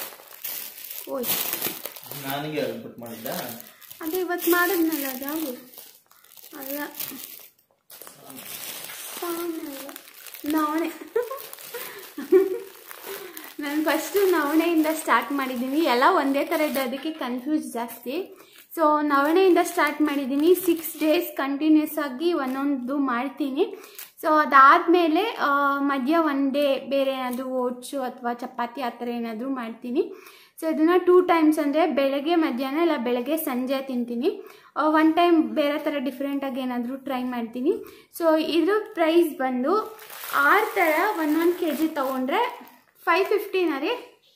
ಅದೇ ಇವತ್ತು ಮಾಡಿದ್ನಲ್ಲ ಅದು ಯಾವುದು ಅಲ್ಲ ನವಣೆ. ನಾನು ಫಸ್ಟು ನವಣೆಯಿಂದ ಸ್ಟಾರ್ಟ್ ಮಾಡಿದ್ದೀನಿ. ಎಲ್ಲ ಒಂದೇ ಥರ ಇದೆ, ಅದಕ್ಕೆ ಕನ್ಫ್ಯೂಸ್ ಜಾಸ್ತಿ. ಸೊ ನವಣೆಯಿಂದ ಸ್ಟಾರ್ಟ್ ಮಾಡಿದ್ದೀನಿ. 6 ಡೇಸ್ ಕಂಟಿನ್ಯೂಸ್ ಆಗಿ ಒಂದೊಂದು ಮಾಡ್ತೀನಿ. ಸೊ ಅದಾದಮೇಲೆ ಮಧ್ಯ 1 ಡೇ ಬೇರೆ ಏನಾದರೂ ಓಟ್ಸು ಅಥವಾ ಚಪಾತಿ ಆ ಥರ ಏನಾದರೂ ಮಾಡ್ತೀನಿ. ಸೊ ಇದನ್ನು 2 ಟೈಮ್ಸ್ ಅಂದರೆ ಬೆಳಗ್ಗೆ ಮಧ್ಯಾಹ್ನ ಇಲ್ಲ ಬೆಳಗ್ಗೆ ಸಂಜೆ ತಿಂತೀನಿ. 1 ಟೈಮ್ ಬೇರೆ ಥರ ಡಿಫ್ರೆಂಟಾಗಿ ಏನಾದರೂ ಟ್ರೈ ಮಾಡ್ತೀನಿ. ಸೊ ಇದ್ರ ಪ್ರೈಸ್ ಬಂದು 6 ಥರ 1 kg ತೊಗೊಂಡ್ರೆ 550 ರೀ.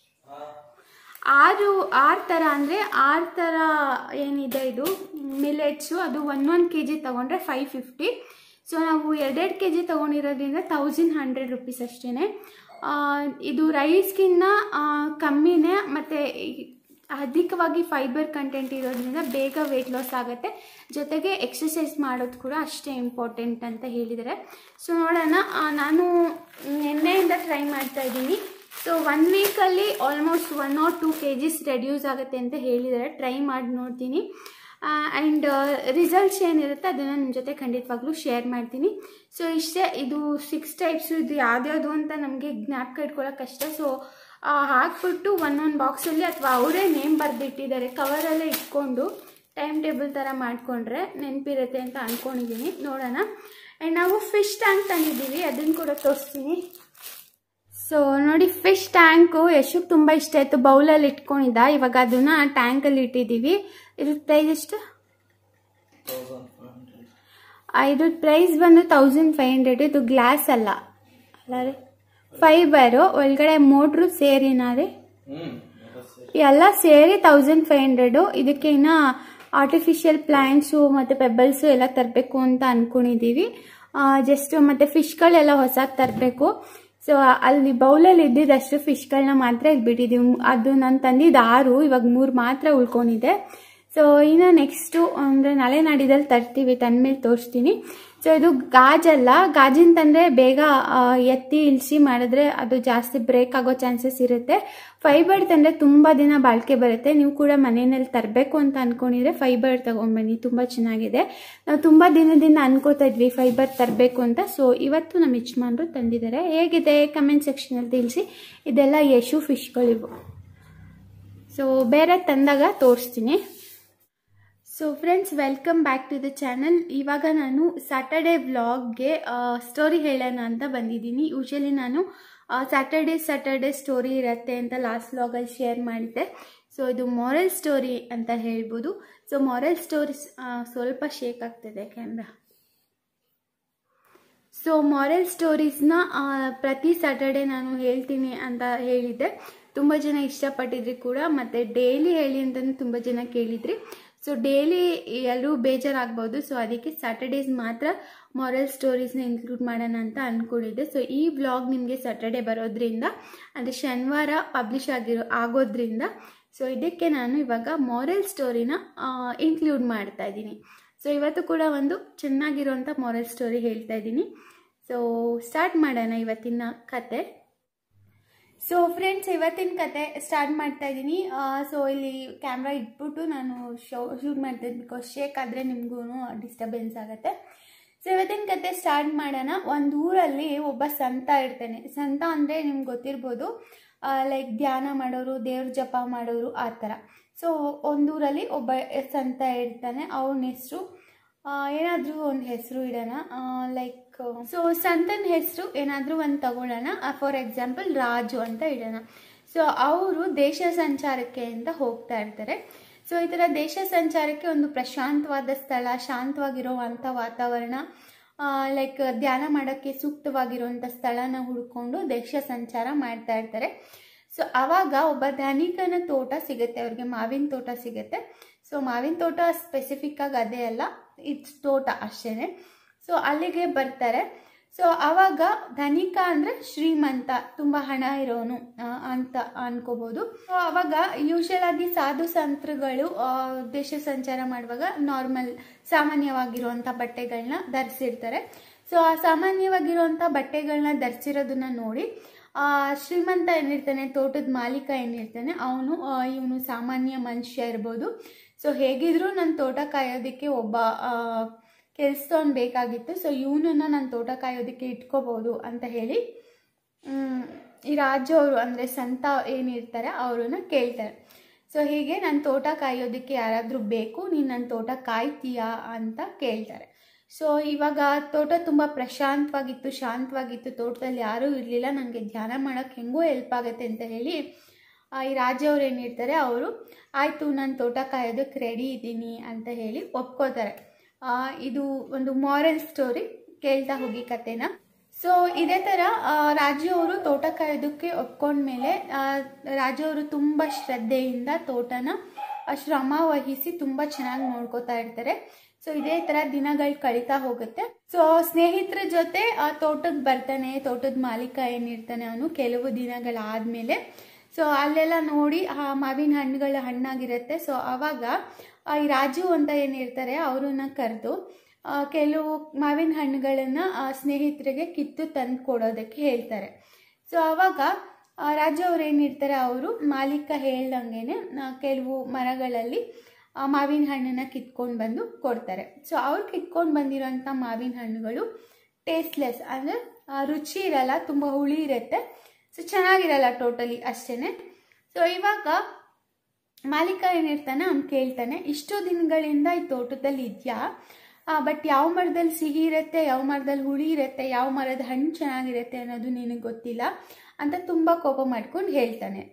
6 ಥರ ಅಂದರೆ 6 ಥರ ಏನಿದೆ ಇದು ಮಿಲೆಟ್ಸು, ಅದು 1 kg ತೊಗೊಂಡ್ರೆ 550. ಸೊ ನಾವು 2 kg ತೊಗೊಂಡಿರೋದ್ರಿಂದ 1100 ರುಪೀಸ್ ಅಷ್ಟೇ. ಇದು ರೈಸ್ಗಿನ್ನ ಕಮ್ಮಿನೇ, ಮತ್ತು ಅಧಿಕವಾಗಿ ಫೈಬರ್ ಕಂಟೆಂಟ್ ಇರೋದ್ರಿಂದ ಬೇಗ ವೆಯ್ಟ್ ಲಾಸ್ ಆಗುತ್ತೆ. ಜೊತೆಗೆ ಎಕ್ಸಸೈಸ್ ಮಾಡೋದು ಕೂಡ ಅಷ್ಟೇ ಇಂಪಾರ್ಟೆಂಟ್ ಅಂತ ಹೇಳಿದ್ದಾರೆ. ಸೊ ನೋಡೋಣ, ನಾನು ನಿನ್ನೆಯಿಂದ ಟ್ರೈ ಮಾಡ್ತಾಯಿದ್ದೀನಿ. ಸೊ 1 ವೀಕಲ್ಲಿ ಆಲ್ಮೋಸ್ಟ್ 1 or 2 kgs ರೆಡ್ಯೂಸ್ ಆಗುತ್ತೆ ಅಂತ ಹೇಳಿದ್ದಾರೆ. ಟ್ರೈ ಮಾಡಿ ನೋಡ್ತೀನಿ. ಆ್ಯಂಡ್ ರಿಸಲ್ಟ್ಸ್ ಏನಿರುತ್ತೆ ಅದನ್ನು ನಿಮ್ಮ ಜೊತೆ ಖಂಡಿತವಾಗ್ಲೂ ಶೇರ್ ಮಾಡ್ತೀನಿ. ಸೊ ಇಷ್ಟೇ. ಇದು 6 ಟೈಪ್ಸು. ಇದು ಯಾವ್ದ್ಯಾವುದು ಅಂತ ನಮಗೆ ಜ್ಞಾಪಕ ಇಟ್ಕೊಳ್ಳೋಕೆ ಕಷ್ಟ. ಸೊ ಹಾಕ್ಬಿಟ್ಟು ಒಂದೊಂದು ಬಾಕ್ಸಲ್ಲಿ ಅಥವಾ ಅವರೇ ನೇಮ್ ಬರೆದಿಟ್ಟಿದ್ದಾರೆ, ಕವರಲ್ಲೇ ಇಟ್ಕೊಂಡು ಟೈಮ್ ಟೇಬಲ್ ಥರ ಮಾಡಿಕೊಂಡ್ರೆ ನೆನಪಿರುತ್ತೆ ಅಂತ ಅಂದ್ಕೊಂಡಿದ್ದೀನಿ. ನೋಡೋಣ. ಆ್ಯಂಡ್ ನಾವು ಫಿಶ್ ಟ್ಯಾಂಕ್ ತಂದಿದ್ದೀವಿ, ಅದನ್ನು ಕೂಡ ತೋರಿಸ್ತೀನಿ. ಸೊ ನೋಡಿ, ಫಿಶ್ ಟ್ಯಾಂಕು ಯಶುಗೆ ತುಂಬ ಇಷ್ಟ ಆಯಿತು. ಬೌಲಲ್ಲಿ ಇಟ್ಕೊಂಡಿದ್ದ. ಇವಾಗ ಅದನ್ನು ಟ್ಯಾಂಕಲ್ಲಿ ಇಟ್ಟಿದ್ದೀವಿ. ಇದ್ರ ಪ್ರೈಸ್ ಎಷ್ಟು? ಇದ್ರ ಪ್ರೈಸ್ ಬಂದು 1500. ಇದು ಗ್ಲಾಸ್ ಅಲ್ಲ ರೀ, ಫೈಬರು. ಒಳಗಡೆ ಮೋಟ್ರು ಸೇರಿನಾ ರೀ, ಎಲ್ಲ ಸೇರಿ 1500. ಇದಕ್ಕೆ ಇನ್ನು ಆರ್ಟಿಫಿಷಿಯಲ್ ಪ್ಲ್ಯಾಂಟ್ಸು ಮತ್ತು ಪೆಬಲ್ಸು ಎಲ್ಲ ತರಬೇಕು ಅಂತ ಅಂದ್ಕೊಂಡಿದ್ದೀವಿ. ಜಸ್ಟ್ ಮತ್ತು ಫಿಶ್ಗಳೆಲ್ಲ ಹೊಸದು ತರಬೇಕು. ಸೊ ಅಲ್ಲಿ ಬೌಲಲ್ಲಿ ಇದ್ದಿದ್ದಷ್ಟು ಫಿಶ್ಗಳನ್ನ ಮಾತ್ರ ಇಲ್ಲಿ ಬಿಟ್ಟಿದ್ದೀವಿ. ಅದು ನಾನು ತಂದಿದ್ದು 6, ಇವಾಗ 3 ಮಾತ್ರ ಉಳ್ಕೊಂಡಿದೆ. ಸೊ ಇನ್ನು ನೆಕ್ಸ್ಟು ಅಂದರೆ ನಾಳೆ ನಾಡಿದಲ್ಲಿ ತರ್ತೀವಿ, ತಂದಮೇಲೆ ತೋರಿಸ್ತೀನಿ. ಸೊ ಇದು ಗಾಜಲ್ಲ, ಗಾಜಿನ ತಂದರೆ ಬೇಗ ಎತ್ತಿ ಇಳಿಸಿ ಮಾಡಿದ್ರೆ ಅದು ಜಾಸ್ತಿ ಬ್ರೇಕ್ ಆಗೋ ಚಾನ್ಸಸ್ ಇರುತ್ತೆ. ಫೈಬರ್ ತಂದರೆ ತುಂಬ ದಿನ ಬಾಳಿಕೆ ಬರುತ್ತೆ. ನೀವು ಕೂಡ ಮನೆಯಲ್ಲಿ ತರಬೇಕು ಅಂತ ಅಂದ್ಕೊಂಡಿದ್ರೆ ಫೈಬರ್ ತೊಗೊಂಬನ್ನಿ, ತುಂಬ ಚೆನ್ನಾಗಿದೆ. ನಾವು ತುಂಬ ದಿನದಿಂದ ಅನ್ಕೋತಾ ಇದ್ವಿ ಫೈಬರ್ ತರಬೇಕು ಅಂತ. ಸೊ ಇವತ್ತು ನಮ್ಮ ಯಜಮಾನರು ತಂದಿದ್ದಾರೆ. ಹೇಗಿದೆ ಕಮೆಂಟ್ ಸೆಕ್ಷನಲ್ಲಿ ತಿಳಿಸಿ. ಇದೆಲ್ಲ ಯಶು ಫಿಶ್ಗಳಿವು. ಸೊ ಬೇರೆ ತಂದಾಗ ತೋರಿಸ್ತೀನಿ. So friends, welcome back to the channel. ಇವಾಗ ನಾನು ಸ್ಯಾಟರ್ಡೇ ವ್ಲಾಗ್ಗೆ ಸ್ಟೋರಿ ಹೇಳೋಣ ಅಂತ ಬಂದಿದ್ದೀನಿ. ಯೂಶಲಿ ನಾನು ಸ್ಯಾಟರ್ಡೇ ಸ್ಟೋರಿ ಇರುತ್ತೆ ಅಂತ ಲಾಸ್ಟ್ ವ್ಲಾಗಲ್ಲಿ ಶೇರ್ ಮಾಡಿದ್ದೆ. ಸೊ ಇದು ಮಾರಲ್ ಸ್ಟೋರಿ ಅಂತ ಹೇಳ್ಬೋದು. ಸೊ ಮಾರಲ್ ಸ್ಟೋರೀಸ್ ಸ್ವಲ್ಪ ಶೇಕ್ ಆಗ್ತಿದೆ ಕ್ಯಾಮ್ರಾ. ಸೊ ಮಾರಲ್ ಸ್ಟೋರೀಸ್ನ ಪ್ರತಿ ಸ್ಯಾಟರ್ಡೇ ನಾನು ಹೇಳ್ತೀನಿ ಅಂತ ಹೇಳಿದ್ದೆ. ತುಂಬ ಜನ ಇಷ್ಟಪಟ್ಟಿದ್ರಿ ಕೂಡ, ಮತ್ತು ಡೈಲಿ ಹೇಳಿ ಅಂತಲೂ ತುಂಬ ಜನ ಕೇಳಿದ್ರಿ. ಸೊ ಡೈಲಿ ಎಲ್ಲರೂ ಬೇಜಾರಾಗ್ಬೋದು. ಸೊ ಅದಕ್ಕೆ ಸ್ಯಾಟರ್ಡೇಸ್ ಮಾತ್ರ ಮಾರಲ್ ಸ್ಟೋರೀಸ್ನ ಇನ್ಕ್ಲೂಡ್ ಮಾಡೋಣ ಅಂತ ಅಂದ್ಕೊಂಡಿದ್ದೆ. ಸೊ ಈ ವ್ಲಾಗ್ ನಿಮಗೆ ಸ್ಯಾಟರ್ಡೇ ಬರೋದ್ರಿಂದ, ಅಂದರೆ ಶನಿವಾರ ಪಬ್ಲಿಷ್ ಆಗೋದ್ರಿಂದ, ಸೊ ಇದಕ್ಕೆ ನಾನು ಇವಾಗ ಮಾರಲ್ ಸ್ಟೋರಿನ ಇನ್ಕ್ಲೂಡ್ ಮಾಡ್ತಾ ಇದ್ದೀನಿ. ಸೊ ಇವತ್ತು ಕೂಡ ಒಂದು ಚೆನ್ನಾಗಿರೋಂಥ ಮಾರಲ್ ಸ್ಟೋರಿ ಹೇಳ್ತಾ ಇದ್ದೀನಿ. ಸೊ ಸ್ಟಾರ್ಟ್ ಮಾಡೋಣ ಇವತ್ತಿನ ಕತೆ. ಸೊ ಫ್ರೆಂಡ್ಸ್, ಇವತ್ತಿನ ಕತೆ ಸ್ಟಾರ್ಟ್ ಮಾಡ್ತಾ ಇದ್ದೀನಿ. ಸೊ ಇಲ್ಲಿ ಕ್ಯಾಮ್ರಾ ಇಟ್ಬಿಟ್ಟು ನಾನು ಶೂಟ್ ಮಾಡ್ತಾಯಿದ್ದೀನಿ, ಬಿಕಾಸ್ ಶೇಕ್ ಆದರೆ ನಿಮಗೂ ಡಿಸ್ಟರ್ಬೆನ್ಸ್ ಆಗುತ್ತೆ. ಸೊ ಇವತ್ತಿನ ಕತೆ ಸ್ಟಾರ್ಟ್ ಮಾಡೋಣ. ಒಂದು ಊರಲ್ಲಿ ಒಬ್ಬ ಸಂತ ಇರ್ತಾನೆ. ಸಂತ ಅಂದರೆ ನಿಮ್ಗೆ ಗೊತ್ತಿರ್ಬೋದು, ಲೈಕ್ ಧ್ಯಾನ ಮಾಡೋರು, ದೇವ್ರ ಜಪ ಮಾಡೋರು ಆ ಥರ. ಸೊ ಒಂದೂರಲ್ಲಿ ಒಬ್ಬ ಸಂತ ಇರ್ತಾನೆ. ಅವನ ಹೆಸರು ಏನಾದರೂ ಒಂದು ಹೆಸರು ಇಡೋಣ, ಲೈಕ್ ಸೊ ಸಂತನ ಹೆಸರು ಏನಾದರೂ ಒಂದು ತಗೊಳ್ಳೋಣ. ಫಾರ್ ಎಕ್ಸಾಂಪಲ್ ರಾಜು ಅಂತ ಇಡೋಣ. ಸೊ ಅವರು ದೇಶ ಸಂಚಾರಕ್ಕೆ ಅಂತ ಹೋಗ್ತಾ ಇರ್ತಾರೆ. ಸೊ ಈ ಥರ ದೇಶ ಸಂಚಾರಕ್ಕೆ ಒಂದು ಪ್ರಶಾಂತವಾದ ಸ್ಥಳ, ಶಾಂತವಾಗಿರೋವಂಥ ವಾತಾವರಣ, ಲೈಕ್ ಧ್ಯಾನ ಮಾಡೋಕ್ಕೆ ಸೂಕ್ತವಾಗಿರುವಂಥ ಸ್ಥಳನ ಹುಡ್ಕೊಂಡು ದೇಶ ಸಂಚಾರ ಮಾಡ್ತಾ ಇರ್ತಾರೆ. ಸೊ ಆವಾಗ ಒಬ್ಬ ಧನಿಕನ ತೋಟ ಸಿಗುತ್ತೆ ಅವ್ರಿಗೆ, ಮಾವಿನ ತೋಟ ಸಿಗುತ್ತೆ. ಸೊ ಮಾವಿನ ತೋಟ ಸ್ಪೆಸಿಫಿಕ್ ಆಗಿ ಅದೇ ಅಲ್ಲ, ಇದು ತೋಟ ಅಷ್ಟೇ. ಸೊ ಅಲ್ಲಿಗೆ ಬರ್ತಾರೆ. ಸೊ ಆವಾಗ ಧನಿಕ ಅಂದರೆ ಶ್ರೀಮಂತ, ತುಂಬ ಹಣ ಇರೋನು ಅಂತ ಅನ್ಕೋಬೋದು. ಸೊ ಆವಾಗ ಯೂಶಲ್ ಆಗಿ ಸಾಧು ಸಂತರುಗಳು ದೇಶ ಸಂಚಾರ ಮಾಡುವಾಗ ಸಾಮಾನ್ಯವಾಗಿರುವಂಥ ಬಟ್ಟೆಗಳನ್ನ ಧರಿಸಿರ್ತಾರೆ. ಸೊ ಆ ಸಾಮಾನ್ಯವಾಗಿರುವಂಥ ಬಟ್ಟೆಗಳನ್ನ ಧರಿಸಿರೋದನ್ನ ನೋಡಿ ಶ್ರೀಮಂತ ಏನಿರ್ತಾನೆ, ತೋಟದ ಮಾಲೀಕ ಏನಿರ್ತಾನೆ, ಇವನು ಸಾಮಾನ್ಯ ಮನುಷ್ಯ ಇರ್ಬೋದು. ಸೊ ಹೇಗಿದ್ರು ನನ್ನ ತೋಟ ಕಾಯೋದಕ್ಕೆ ಒಬ್ಬ ಕೆಲಸದವನು ಬೇಕಾಗಿತ್ತು, ಸೊ ಇವನನ್ನ ನನ್ನ ತೋಟ ಕಾಯೋದಕ್ಕೆ ಇಟ್ಕೋಬಹುದು ಅಂತ ಹೇಳಿ ಈ ರಾಜು ಅವರು ಅಂದರೆ ಸಂತ ಏನಿರ್ತಾರೆ ಅವ್ರನ್ನ ಕೇಳ್ತಾರೆ. ಸೊ ಹೀಗೆ ನನ್ನ ತೋಟ ಕಾಯೋದಕ್ಕೆ ಯಾರಾದರೂ ಬೇಕು, ನೀನು ನನ್ನ ತೋಟ ಕಾಯ್ತೀಯಾ ಅಂತ ಕೇಳ್ತಾರೆ. ಸೊ ಇವಾಗ ತೋಟ ತುಂಬ ಪ್ರಶಾಂತವಾಗಿತ್ತು, ಶಾಂತವಾಗಿತ್ತು, ತೋಟದಲ್ಲಿ ಯಾರೂ ಇರಲಿಲ್ಲ, ನನಗೆ ಧ್ಯಾನ ಮಾಡೋಕ್ಕೆ ಹೆಂಗೋ ಹೆಲ್ಪ್ ಆಗುತ್ತೆ ಅಂತ ಹೇಳಿ ಈ ರಾಜು ಅವ್ರು ಏನಿರ್ತಾರೆ ಅವರು ಆಯಿತು ನಾನು ತೋಟ ಕಾಯೋದಕ್ಕೆ ರೆಡಿ ಇದ್ದೀನಿ ಅಂತ ಹೇಳಿ ಒಪ್ಕೋತಾರೆ. ಇದು ಒಂದು ಮಾರಲ್ ಸ್ಟೋರಿ, ಕೇಳ್ತಾ ಹೋಗಿ ಕತೆನ. ಸೊ ಇದೇ ಥರ ರಾಜು ಅವರು ತೋಟ ಕಾಯೋದಕ್ಕೆ ಒಪ್ಕೊಂಡ್ಮೇಲೆ ರಾಜು ಅವರು ತುಂಬ ಶ್ರದ್ಧೆಯಿಂದ ತೋಟನ ಶ್ರಮ ವಹಿಸಿ ತುಂಬ ಚೆನ್ನಾಗಿ ನೋಡ್ಕೋತಾ ಇರ್ತಾರೆ. ಸೊ ಇದೇ ಥರ ದಿನಗಳು ಕಳೀತಾ ಹೋಗುತ್ತೆ. ಸೊ ಸ್ನೇಹಿತರ ಜೊತೆ ತೋಟಕ್ಕೆ ಬರ್ತಾನೆ ತೋಟದ ಮಾಲೀಕ ಏನಿರ್ತಾನೆ ಅವನು ಕೆಲವು ದಿನಗಳಾದಮೇಲೆ. ಸೊ ಅಲ್ಲೆಲ್ಲ ನೋಡಿ ಮಾವಿನ ಹಣ್ಣುಗಳ ಹಣ್ಣಾಗಿರುತ್ತೆ. ಸೊ ಆವಾಗ ಈ ರಾಜು ಅಂತ ಏನಿರ್ತಾರೆ ಅವ್ರನ್ನ ಕರೆದು ಕೆಲವು ಮಾವಿನ ಹಣ್ಣುಗಳನ್ನು ಸ್ನೇಹಿತರಿಗೆ ಕಿತ್ತು ತಂದು ಕೊಡೋದಕ್ಕೆ ಹೇಳ್ತಾರೆ. ಸೊ ಆವಾಗ ರಾಜು ಅವ್ರು ಏನಿರ್ತಾರೆ ಅವರು ಮಾಲೀಕ ಹೇಳ್ದಂಗೆ ಕೆಲವು ಮರಗಳಲ್ಲಿ ಮಾವಿನ ಹಣ್ಣನ್ನು ಕಿತ್ಕೊಂಡು ಬಂದು ಕೊಡ್ತಾರೆ. ಸೊ ಅವ್ರು ಕಿತ್ಕೊಂಡು ಬಂದಿರೋಂಥ ಮಾವಿನ ಹಣ್ಣುಗಳು ಟೇಸ್ಟ್ಲೆಸ್, ಅಂದರೆ ರುಚಿ ಇರಲ್ಲ, ತುಂಬ ಹುಳಿ ಇರುತ್ತೆ. ಸೊ ಚೆನ್ನಾಗಿರಲ್ಲ ಟೋಟಲಿ ಅಷ್ಟೇ. ಸೊ ಇವಾಗ ಮಾಲೀಕ ಏನಿರ್ತಾನೆ ಅವ್ನು ಕೇಳ್ತಾನೆ, ಇಷ್ಟು ದಿನಗಳಿಂದ ಈ ತೋಟದಲ್ಲಿ ಇದೆಯಾ, ಬಟ್ ಯಾವ ಮರದಲ್ಲಿ ಸಿಹಿ ಇರುತ್ತೆ, ಯಾವ ಮರದಲ್ಲಿ ಹುಳಿ ಇರುತ್ತೆ, ಯಾವ ಮರದ ಹಣ್ಣು ಚೆನ್ನಾಗಿರುತ್ತೆ ಅನ್ನೋದು ನಿನಗೆ ಗೊತ್ತಿಲ್ಲ ಅಂತ ತುಂಬ ಕೋಪ ಮಾಡ್ಕೊಂಡು ಹೇಳ್ತಾನೆ.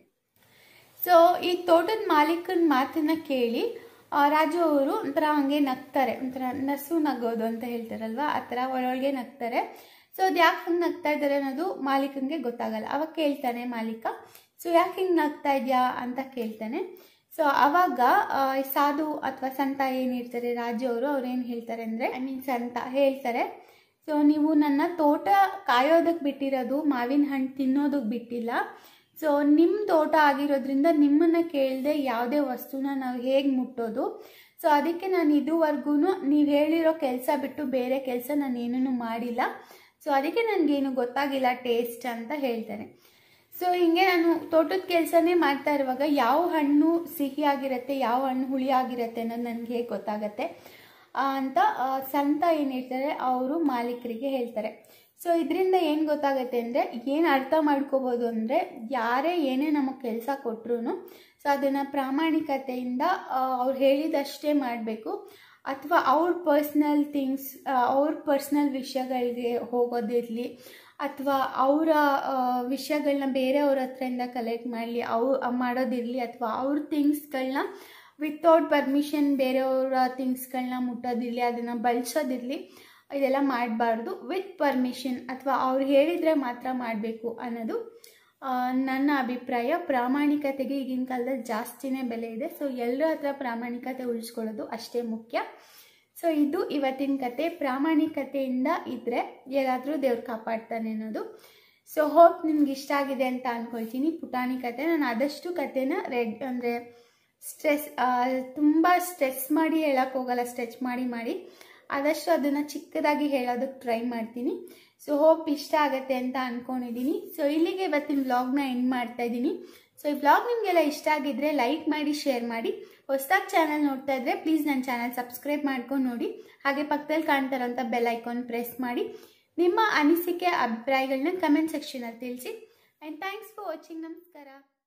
ಸೊ ಈ ತೋಟದ ಮಾಲೀಕನ ಮಾತನ್ನ ಕೇಳಿ ರಾಜು ಅವರು ಒಂಥರ ಹಂಗೆ ನಗ್ತಾರೆ, ಒಂಥರ ನಸು ನಗೋದು ಅಂತ ಹೇಳ್ತಾರಲ್ವ, ಆ ಥರ ಒಳೊಳಗೆ ನಗ್ತಾರೆ. ಸೊ ಅದು ಯಾಕೆ ಹಂಗೆ ನಗ್ತಾ ಇದ್ದಾರೆ ಅನ್ನೋದು ಮಾಲೀಕನಿಗೆ ಗೊತ್ತಾಗಲ್ಲ. ಅವಾಗ ಕೇಳ್ತಾನೆ ಮಾಲೀಕ, ಸೊ ಯಾಕೆ ಹಿಂಗೆ ನಗ್ತಾ ಇದೆಯಾ ಅಂತ ಕೇಳ್ತಾನೆ. ಸೊ ಅವಾಗ ಸಾಧು ಅಥವಾ ಸಂತ ಏನಿರ್ತಾರೆ ರಾಜು ಅವರು ಅವ್ರೇನು ಹೇಳ್ತಾರೆ ಅಂದರೆ ಸಂತ ಹೇಳ್ತಾರೆ, ಸೊ ನೀವು ನನ್ನ ತೋಟ ಕಾಯೋದಕ್ಕೆ ಬಿಟ್ಟಿರೋದು ಮಾವಿನ ಹಣ್ಣು ತಿನ್ನೋದಕ್ಕೆ ಬಿಟ್ಟಿಲ್ಲ. ಸೊ ನಿಮ್ಮ ತೋಟ ಆಗಿರೋದ್ರಿಂದ ನಿಮ್ಮನ್ನು ಕೇಳದೆ ಯಾವುದೇ ವಸ್ತುನ ನಾವು ಹೇಗೆ ಮುಟ್ಟೋದು, ಸೊ ಅದಕ್ಕೆ ನಾನು ಇದುವರೆಗೂ ನೀವು ಹೇಳಿರೋ ಕೆಲಸ ಬಿಟ್ಟು ಬೇರೆ ಕೆಲಸ ನಾನೇನೂ ಮಾಡಿಲ್ಲ. ಸೊ ಅದಕ್ಕೆ ನನಗೇನು ಗೊತ್ತಾಗಿಲ್ಲ ಟೇಸ್ಟ್ ಅಂತ ಹೇಳ್ತಾನೆ. ಸೊ ಹಿಂಗೆ ನಾನು ತೋಟದ ಕೆಲಸನೇ ಮಾಡ್ತಾ ಇರುವಾಗ ಯಾವ ಹಣ್ಣು ಸಿಹಿಯಾಗಿರುತ್ತೆ, ಯಾವ ಹಣ್ಣು ಹುಳಿಯಾಗಿರುತ್ತೆ ಅನ್ನೋದು ನನಗೆ ಹೇಗೆ ಗೊತ್ತಾಗತ್ತೆ ಅಂತ ಸಂತ ಏನು ಹೇಳ್ತಾರೆ ಅವರು ಮಾಲೀಕರಿಗೆ ಹೇಳ್ತಾರೆ. ಸೊ ಇದರಿಂದ ಏನು ಗೊತ್ತಾಗುತ್ತೆ ಅಂದರೆ, ಏನು ಅರ್ಥ ಮಾಡ್ಕೋಬೋದು ಅಂದರೆ, ಯಾರೇ ಏನೇ ನಮಗೆ ಕೆಲಸ ಕೊಟ್ಟರು ಸೊ ಅದನ್ನು ಪ್ರಾಮಾಣಿಕತೆಯಿಂದ ಅವ್ರು ಹೇಳಿದಷ್ಟೇ ಮಾಡಬೇಕು, ಅಥವಾ ಅವ್ರ ಪರ್ಸ್ನಲ್ ಥಿಂಗ್ಸ್, ಅವ್ರ ಪರ್ಸ್ನಲ್ ವಿಷಯಗಳಿಗೆ ಹೋಗೋದಿರಲಿ, ಅಥವಾ ಅವರ ವಿಷಯಗಳನ್ನ ಬೇರೆಯವ್ರ ಹತ್ರದಿಂದ ಕಲೆಕ್ಟ್ ಮಾಡಲಿ ಮಾಡೋದಿರಲಿ, ಅಥವಾ ಅವ್ರ ಥಿಂಗ್ಸ್ಗಳನ್ನ ವಿತೌಟ್ ಪರ್ಮಿಷನ್ ಬೇರೆಯವರ ಥಿಂಗ್ಸ್ಗಳನ್ನ ಮುಟ್ಟೋದಿರಲಿ, ಅದನ್ನು ಬಳಸೋದಿರಲಿ, ಇದೆಲ್ಲ ಮಾಡಬಾರ್ದು. ವಿತ್ ಪರ್ಮಿಷನ್ ಅಥವಾ ಅವ್ರು ಹೇಳಿದರೆ ಮಾತ್ರ ಮಾಡಬೇಕು ಅನ್ನೋದು ನನ್ನ ಅಭಿಪ್ರಾಯ. ಪ್ರಾಮಾಣಿಕತೆಗೆ ಈಗಿನ ಕಾಲದಲ್ಲಿ ಜಾಸ್ತಿನೇ ಬೆಲೆ ಇದೆ. ಸೊ ಎಲ್ಲರ ಹತ್ರ ಪ್ರಾಮಾಣಿಕತೆ ಉಳಿಸ್ಕೊಳ್ಳೋದು ಅಷ್ಟೇ ಮುಖ್ಯ. ಸೊ ಇದು ಇವತ್ತಿನ ಕತೆ. ಪ್ರಾಮಾಣಿಕತೆಯಿಂದ ಇದ್ದರೆ ಯಾರಾದರೂ ದೇವ್ರು ಕಾಪಾಡ್ತಾನೆ ಅನ್ನೋದು. ಸೊ ಹೋಪ್ ನಿಮ್ಗೆ ಇಷ್ಟ ಆಗಿದೆ ಅಂತ ಅಂದ್ಕೊಳ್ತೀನಿ ಪುಟಾಣಿ ಕತೆ. ನಾನು ಆದಷ್ಟು ಕತೆನ ಅಂದರೆ ತುಂಬ ಸ್ಟ್ರೆಸ್ ಮಾಡಿ ಹೇಳೋಕ್ಕೆ ಹೋಗಲ್ಲ, ಸ್ಟ್ರೆಚ್ ಮಾಡಿ ಆದಷ್ಟು ಅದನ್ನು ಚಿಕ್ಕದಾಗಿ ಹೇಳೋದಕ್ಕೆ ಟ್ರೈ ಮಾಡ್ತೀನಿ. ಸೊ ಹೋಪ್ ಇಷ್ಟ ಆಗುತ್ತೆ ಅಂತ ಅಂದ್ಕೊಂಡಿದ್ದೀನಿ. ಸೊ ಇಲ್ಲಿಗೆ ಇವತ್ತಿನ ವ್ಲಾಗ್ನ ಎಂಡ್ ಮಾಡ್ತಾ ಇದ್ದೀನಿ. ಸೊ ಈ ವ್ಲಾಗ್ ನಿಮಗೆಲ್ಲ ಇಷ್ಟ ಆಗಿದ್ರೆ ಲೈಕ್ ಮಾಡಿ, ಶೇರ್ ಮಾಡಿ. ಹೊಸದಾಗಿ ಚಾನಲ್ ನೋಡ್ತಾ ಇದ್ರೆ ಪ್ಲೀಸ್ ನನ್ನ ಚಾನಲ್ ಸಬ್ಸ್ಕ್ರೈಬ್ ಮಾಡ್ಕೊಂಡು ನೋಡಿ. ಹಾಗೆ ಪಕ್ಕದಲ್ಲಿ ಕಾಣ್ತಾ ಇರೋಂಥ ಬೆಲ್ ಐಕಾನ್ ಪ್ರೆಸ್ ಮಾಡಿ. ನಿಮ್ಮ ಅನಿಸಿಕೆ ಅಭಿಪ್ರಾಯಗಳನ್ನ ಕಮೆಂಟ್ ಸೆಕ್ಷನಲ್ಲಿ ತಿಳಿಸಿ. And thanks for watching. ನಮಸ್ಕಾರ.